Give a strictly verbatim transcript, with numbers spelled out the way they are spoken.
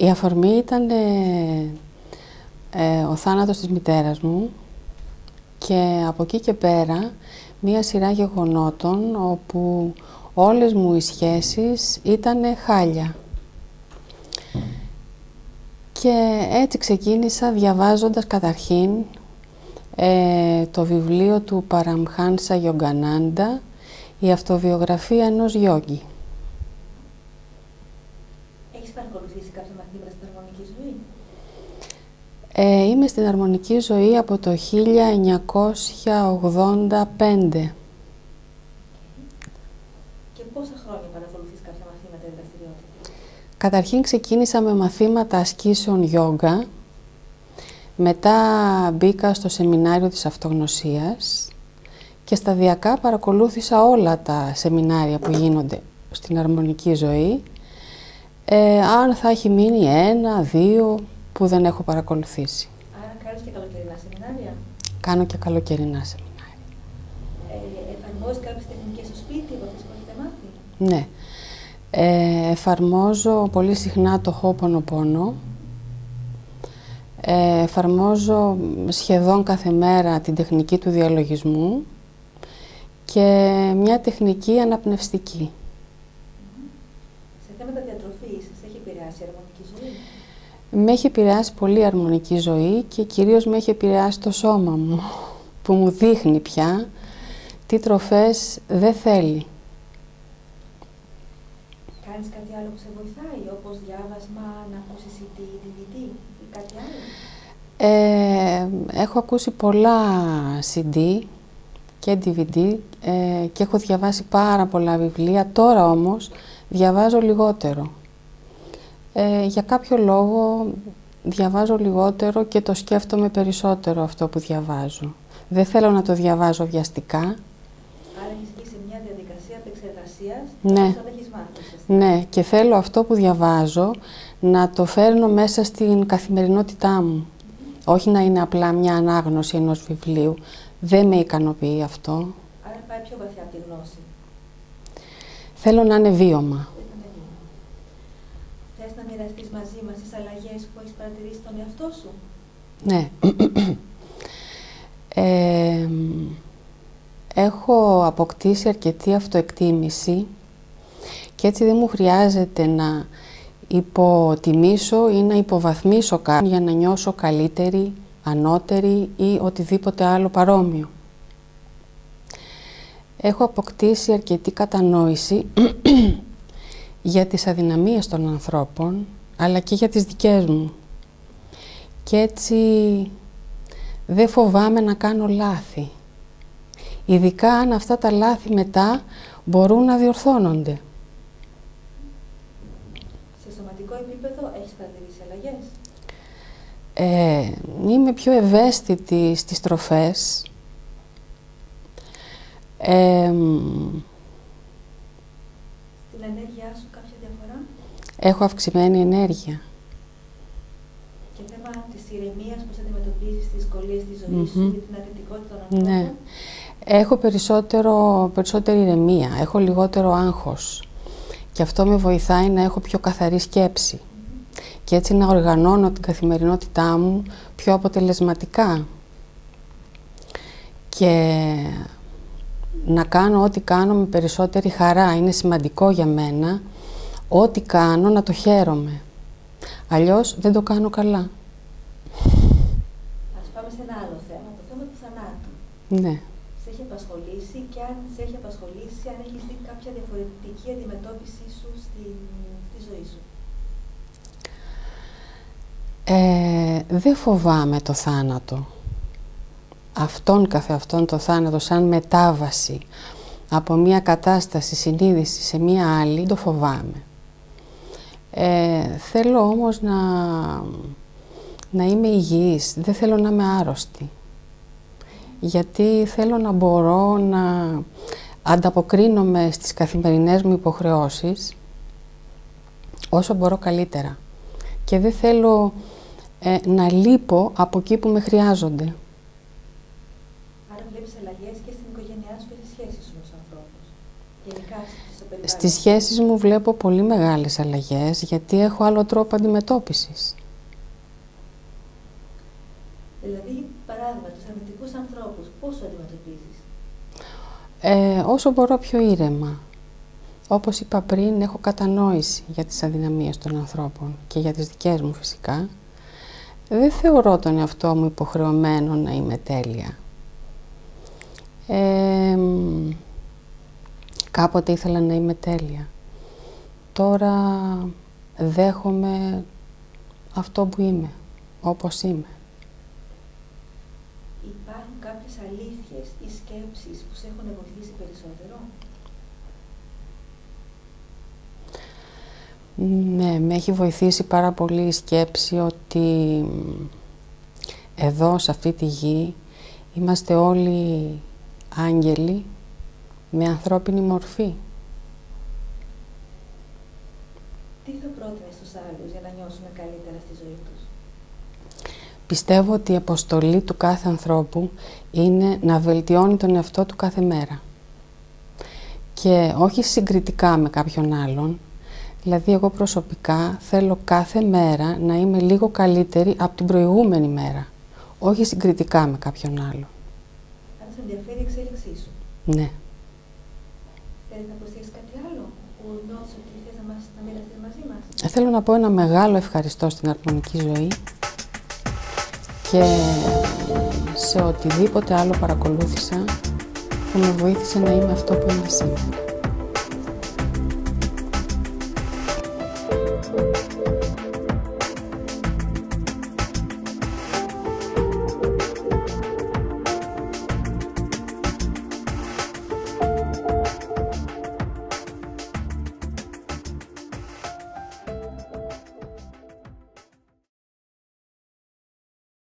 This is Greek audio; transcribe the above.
Η αφορμή ήταν ε, ε, ο θάνατος της μητέρας μου και από εκεί και πέρα μία σειρά γεγονότων όπου όλες μου οι σχέσεις ήταν χάλια. Και έτσι ξεκίνησα διαβάζοντας καταρχήν ε, το βιβλίο του Παραμχάνσα Γιογκανάντα, η αυτοβιογραφία ενός γιόγκι. Έχεις παρακολουθήσει κάποια μαθήματα στην αρμονική ζωή? Ε, είμαι στην αρμονική ζωή από το χίλια εννιακόσια ογδόντα πέντε. Και πόσα χρόνια παρακολουθείς κάποια μαθήματα ή δραστηριότητες? Καταρχήν ξεκίνησα με μαθήματα ασκήσεων γιόγκα. Μετά μπήκα στο σεμινάριο της αυτογνωσίας και σταδιακά παρακολούθησα όλα τα σεμινάρια που γίνονται στην αρμονική ζωή. Ε, αν θα έχει μείνει ένα, δύο που δεν έχω παρακολουθήσει. Άρα κάνεις και καλοκαιρινά σεμινάρια? Κάνω και καλοκαιρινά σεμινάρια. Ε, εφαρμόζεις κάποιες τεχνικές στο σπίτι που αυτές που έχετε μάθει? Ναι. Ε, εφαρμόζω πολύ συχνά το Ho'oponopono. Ε, εφαρμόζω σχεδόν κάθε μέρα την τεχνική του διαλογισμού και μια τεχνική αναπνευστική. Σε θέματα διατροφής, σε έχει επηρεάσει η αρμονική ζωή? Με έχει επηρεάσει πολύ η αρμονική ζωή και κυρίως με έχει επηρεάσει το σώμα μου, που μου δείχνει πια τι τροφές δεν θέλει. Κάνεις κάτι άλλο που σε βοηθάει, όπως διάβασμα, να ακούσεις σι ντι, ντι βι ντι ή κάτι άλλο? Ε, έχω ακούσει πολλά σι ντι και ντι βι ντι ε, και έχω διαβάσει πάρα πολλά βιβλία. Τώρα όμως διαβάζω λιγότερο. Ε, για κάποιο λόγο διαβάζω λιγότερο και το σκέφτομαι περισσότερο αυτό που διαβάζω. Δεν θέλω να το διαβάζω βιαστικά. Άρα έχεις μπει σε μια διαδικασία επεξεργασίας, ναι. όσο δεν έχεις μάθει. Ναι, και θέλω αυτό που διαβάζω να το φέρνω μέσα στην καθημερινότητά μου. Mm-hmm. Όχι να είναι απλά μια ανάγνωση ενός βιβλίου. Δεν με ικανοποιεί αυτό. Άρα πάει πιο βαθιά από τη γνώση. Θέλω να είναι βίωμα. Θες να μοιραστείς μαζί μας τις αλλαγές που έχεις παρατηρήσει στον εαυτό σου? Ναι. ε, έχω αποκτήσει αρκετή αυτοεκτίμηση και έτσι δεν μου χρειάζεται να υποτιμήσω ή να υποβαθμίσω κάποιον για να νιώσω καλύτερη, ανώτερη ή οτιδήποτε άλλο παρόμοιο. Έχω αποκτήσει αρκετή κατανόηση για τις αδυναμίες των ανθρώπων, αλλά και για τις δικές μου. Και έτσι δεν φοβάμαι να κάνω λάθη. Ειδικά αν αυτά τα λάθη μετά μπορούν να διορθώνονται. Σε σωματικό επίπεδο έχεις παρατηρήσει αλλαγές? Ε, είμαι πιο ευαίσθητη στις τροφές. Ε, Στην ενέργειά σου κάποια διαφορά? Έχω αυξημένη ενέργεια. Και θέμα της ηρεμίας, πώς αντιμετωπίζεις τις δυσκολίες της ζωής mm-hmm. σου και την αρνητικότητα των ανθρώπων? Ναι. Έχω περισσότερο, περισσότερη ηρεμία, έχω λιγότερο άγχος. Και αυτό με βοηθάει να έχω πιο καθαρή σκέψη. Mm-hmm. Και έτσι να οργανώνω την καθημερινότητά μου πιο αποτελεσματικά. Και να κάνω ό,τι κάνω με περισσότερη χαρά. Είναι σημαντικό για μένα ό,τι κάνω να το χαίρομαι. Αλλιώς δεν το κάνω καλά. Ας πάμε σε ένα άλλο θέμα, το θέμα του θανάτου. Ναι. Σε έχει απασχολήσει και αν σε έχει απασχολήσει, αν έχεις δει κάποια διαφορετική αντιμετώπιση σου στη, στη ζωή σου? Ε, δεν φοβάμαι το θάνατο. Αυτόν καθεαυτόν το θάνατο σαν μετάβαση από μια κατάσταση συνείδηση σε μια άλλη, το φοβάμαι. Ε, θέλω όμως να, να είμαι υγιής, δεν θέλω να είμαι άρρωστη. Γιατί θέλω να μπορώ να ανταποκρίνομαι στις καθημερινές μου υποχρεώσεις όσο μπορώ καλύτερα. Και δεν θέλω ε, να λείπω από εκεί που με χρειάζονται. Άρα βλέπεις αλλαγές και στην οικογένειά σου και στις σχέσεις σου με τους ανθρώπους. Γενικά στις περιβάλλον. Στις σχέσεις μου βλέπω πολύ μεγάλες αλλαγές, γιατί έχω άλλο τρόπο αντιμετώπισης. Δηλαδή, παράδειγμα, τους αρνητικούς ανθρώπους, πώς τους αντιμετωπίζεις? Ε, όσο μπορώ πιο ήρεμα. Όπως είπα πριν, έχω κατανόηση για τις αδυναμίες των ανθρώπων και για τις δικές μου φυσικά. Δεν θεωρώ τον εαυτό μου υποχρεωμένο να είμαι τέλεια. Ε, κάποτε ήθελα να είμαι τέλεια. Τώρα δέχομαι αυτό που είμαι, όπως είμαι. Υπάρχουν κάποιες αλήθειες ή σκέψεις που σε έχουν βοηθήσει περισσότερο? Ναι, με έχει βοηθήσει πάρα πολύ η σκέψη ότι εδώ, σε αυτή τη γη, είμαστε όλοι άγγελοι με ανθρώπινη μορφή. Τι θα πρότεινες στους άλλους για να νιώσουν καλύτερα στη ζωή τους? Πιστεύω ότι η αποστολή του κάθε ανθρώπου είναι να βελτιώνει τον εαυτό του κάθε μέρα. Και όχι συγκριτικά με κάποιον άλλον. Δηλαδή, εγώ προσωπικά θέλω κάθε μέρα να είμαι λίγο καλύτερη από την προηγούμενη μέρα. Όχι συγκριτικά με κάποιον άλλον. Άρα σε ενδιαφέρει η εξέλιξή σου. Ναι. Θέλεις να προσθέσεις κάτι άλλο που νιώθεις ότι θες να, μας, να μοιραστείς μαζί μας? Θέλω να πω ένα μεγάλο ευχαριστώ στην Αρμονική Ζωή και σε οτιδήποτε άλλο παρακολούθησα που με βοήθησε να είμαι αυτό που είμαι σήμερα.